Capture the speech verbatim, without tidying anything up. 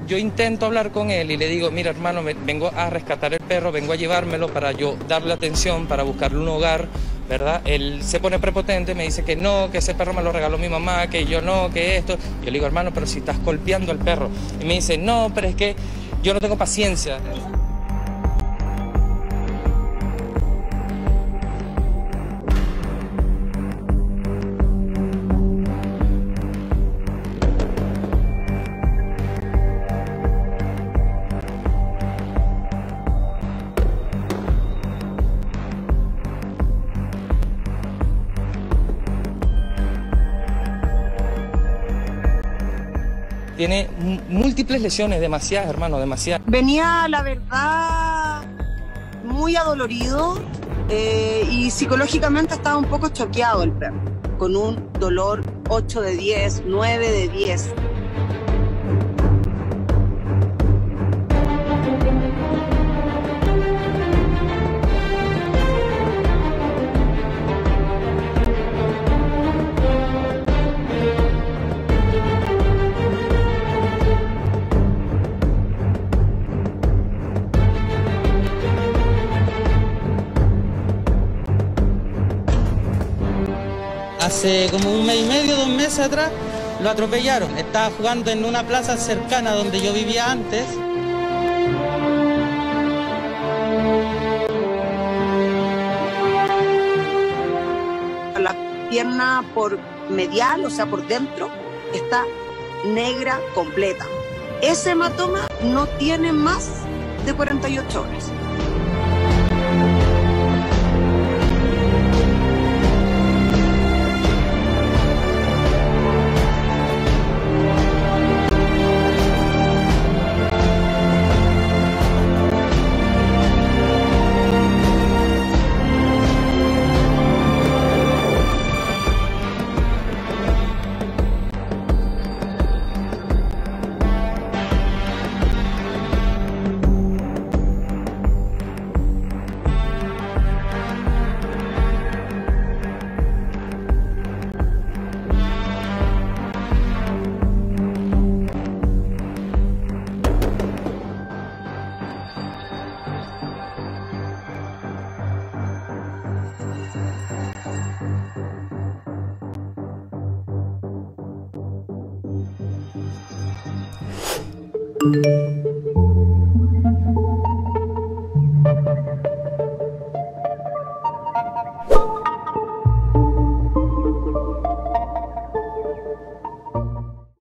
Yo intento hablar con él y le digo, mira hermano, me, vengo a rescatar el perro, vengo a llevármelo para yo darle atención, para buscarle un hogar, ¿verdad? Él se pone prepotente, me dice que no, que ese perro me lo regaló mi mamá, que yo no, que esto. Yo le digo, hermano, pero si estás golpeando al perro. Y me dice, no, pero es que yo no tengo paciencia. Tiene múltiples lesiones, demasiadas, hermano, demasiadas. Venía, la verdad, muy adolorido eh, y psicológicamente estaba un poco choqueado el perro, con un dolor ocho de diez, nueve de diez. Hace como un mes y medio, dos meses atrás, lo atropellaron. Estaba jugando en una plaza cercana donde yo vivía antes. La pierna por medial, o sea, por dentro, está negra completa. Ese hematoma no tiene más de cuarenta y ocho horas. Thank you.